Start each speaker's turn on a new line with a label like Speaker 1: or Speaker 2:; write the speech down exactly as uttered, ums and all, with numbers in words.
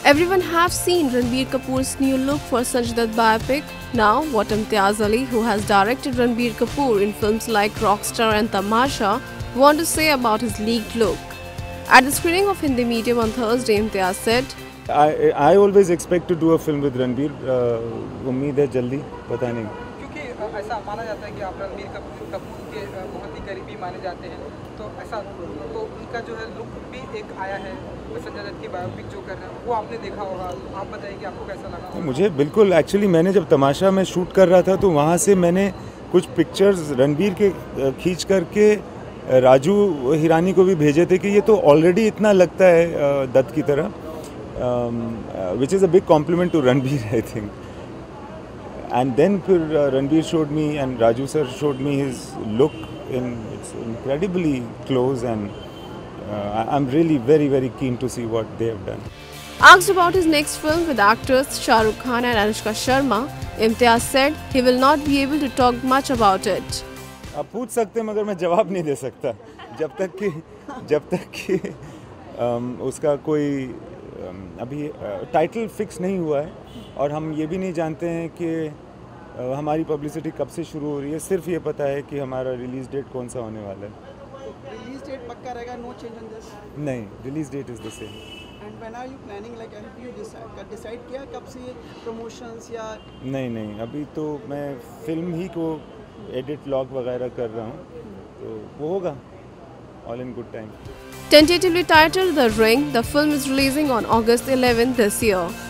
Speaker 1: Everyone have seen Ranbir Kapoor's new look for Sanjay Dutt Biopic. Now, whatImtiaz, who has directed Ranbir Kapoor in films like Rockstar and Tamasha, want to say about his leaked look. At the screening of Hindi Medium on Thursday, Imtiaz said,
Speaker 2: I I always expect to do a film with Ranbir. उम्मीद है जल्दी, पता नहीं.
Speaker 3: क्योंकि ऐसा माना जाता है कि आप रणबीर कपूर के बहुत ही करीबी माने जाते हैं, तो ऐसा तो उनका जो है लुक भी एक आया है संजय दत्त की बायोपिक जो कर रहे हैं, वो आपने देखा होगा. आप बताइए कि आपको कैसा लगा.
Speaker 2: मुझे बिल्कुल एक्चुअली मैंने जब तमाशा में शूट कर रहा था तो वहाँ से मैंने कुछ पिक्चर्स रणबीर के खींच करके राजू हिरानी को भी भेजे थे कि ये तो ऑलरेडी इतना लगता है दत्त की तरह, which is a big compliment to Ranbir I think. And then फिर Ranbir showed me and Raju sir showed me his look in it's incredibly close and I'm really very very keen to see what they have done.
Speaker 1: Asked about his next film with actors Shah Rukh Khan and Anushka Sharma, Imtiaz said he will not be able to talk much about it.
Speaker 2: आप पूछ सकते हैं मगर मैं जवाब नहीं दे सकता जब तक कि जब तक कि um, उसका कोई um, अभी टाइटल uh, फिक्स नहीं हुआ है और हम ये भी नहीं जानते हैं कि uh, हमारी पब्लिसिटी कब से शुरू हो रही है. सिर्फ ये पता है कि हमारा रिलीज डेट कौन सा होने वाला है.
Speaker 3: रिलीज डेट पक्का रहेगा, नो चेंज ऑन दिस.
Speaker 2: नहीं, release date is the same.
Speaker 3: And when are you planning, like have you decide किया कब से प्रमोशंस या?
Speaker 2: नहीं नहीं, अभी तो मैं फिल्म ही को एडिट लॉग वगैरह कर रहा हूँ, तो वो होगा all in good time.
Speaker 1: Tentatively titled The Ring, the film is releasing on August eleventh this year.